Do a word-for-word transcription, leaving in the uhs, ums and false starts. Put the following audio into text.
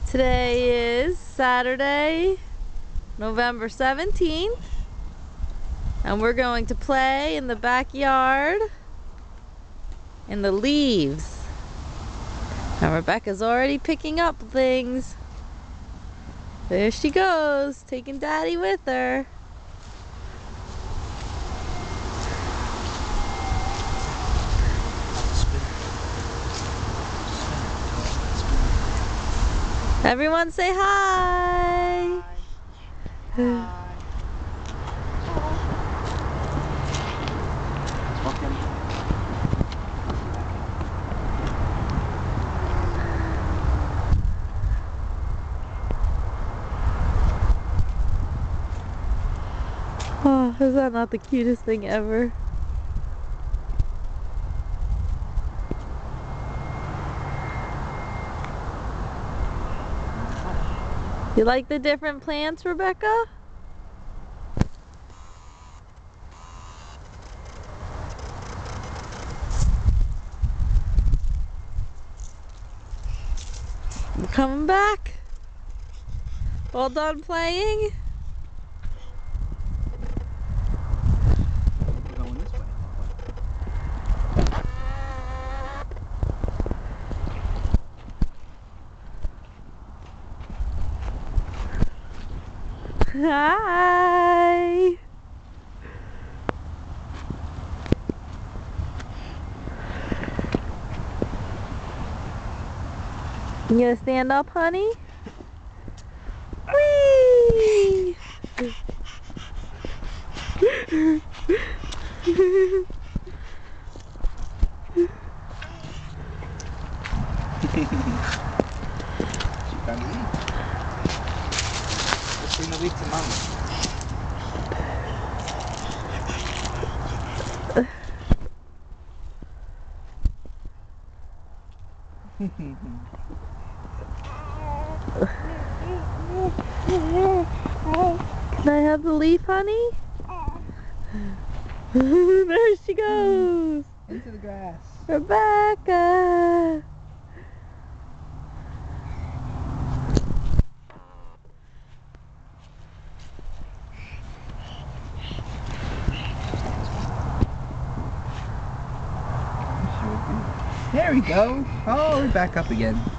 Today is Saturday, November seventeenth, and we're going to play in the backyard in the leaves. And Rebecca's already picking up things. There she goes, taking Daddy with her. Everyone say hi. Hi. Hi. Oh, is that not the cutest thing ever? You like the different plants, Rebecca? You coming back? All done playing? We're going this way. Hi. You gonna stand up, honey? Whee! She can eat. Let's bring the week to Mama. Can I have the leaf, honey? There she goes. Into the grass. Rebecca. There we go. Oh, we're back up again.